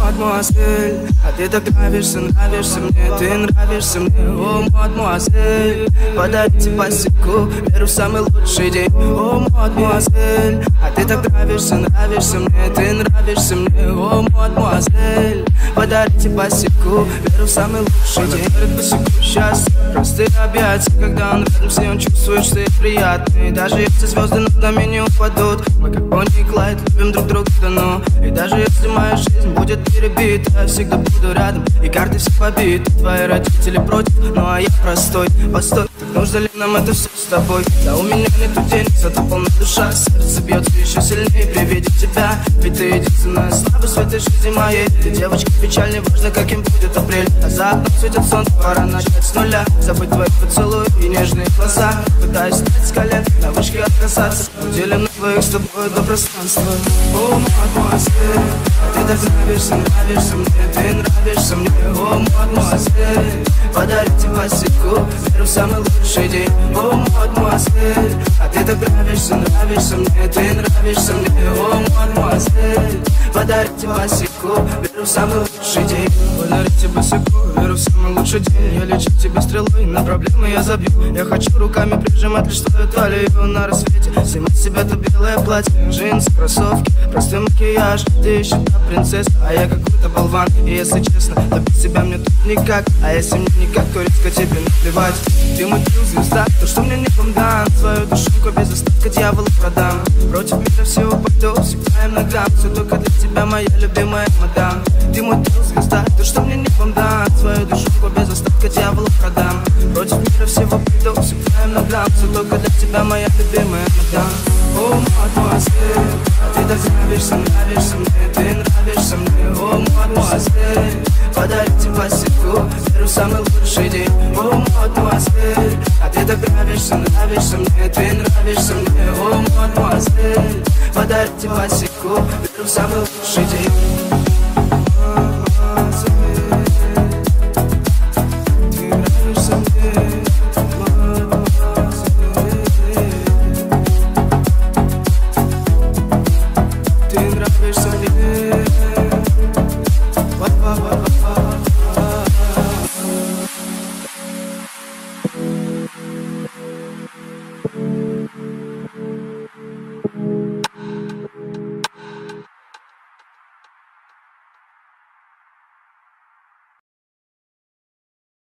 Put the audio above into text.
мадемуазель, а ты так нравишься, нравишься мне, ты нравишься мне. О, мадемуазель, подарите посеку, веру в самый лучший день. О, мадемуазель, а ты так нравишься, нравишься мне, ты нравишься мне. О, мадемуазель, подарите посеку, веру в самый лучший день. Говорит, посеку счастье, простые объятия, когда он рядом с ней, он чувствует, что ей приятно. И даже если звезды над нами не упадут, мы как Бонни и Клайд любим друг друга давно. И даже если моя жизнь будет перебита, я всегда буду рядом, и карты все побиты. Твои родители против, ну а я простой. Постой, так нужно ли нам это все с тобой? Да у меня нету денег, зато полна душа. Сердце бьется еще сильнее при виде тебя. Ведь ты единственная слабость в этой жизни моей. Ты девочка печаль, не важно каким будет апрель. А за окном светит солнце, пора начать с нуля. Забыть твои поцелуи и нежные глаза. Пытаюсь встать с колен, на вышке отказаться. Уделим на двоих с тобой до пространства. О, мадемуазель, ты так нравишься, нравишься мне, ты нравишься мне. О, мадемуазель, подарите посеку, веру в самый лучший день. О, мадемуазель, а ты так нравишься, нравишься мне, ты нравишься мне. О, мадемуазель, подарите посеку, веру в самый лучший день. Подарите посеку, веру в самый лучший день. Я лечу тебе стрелой, на проблемы я забью. Я хочу руками прижимать лишь твою талию на рассвете. Снимать с себя то белое платье, джинсы, кроссовки, простой макияж. Ты еще та принцесса, а я какой-то болван. И если честно, то без тебя мне тут никак. А если мне никак, то резко тебе наплевать. Ты мой звезда, то что мне небом дан. Свою душонку без остатка дьяволу продам. Против мира всего пойду, всегда им ногам. Все только для тебя, моя любимая мадам. Ты мой звезда, то что мне небом дан. Свою душонку без остатка дьяволу продам. Против мира всего пойду, всегда им ногам. Все только для тебя, моя любимая мадам. О, мадемуазель, а ты так нравишься, нравишься мне, ты нравишься мне. О, мадемуазель, подарите посеку, веру в самый лучший день. О, мадемуазель, а ты так нравишься, нравишься мне, ты нравишься мне. О, мадемуазель, подарите посеку.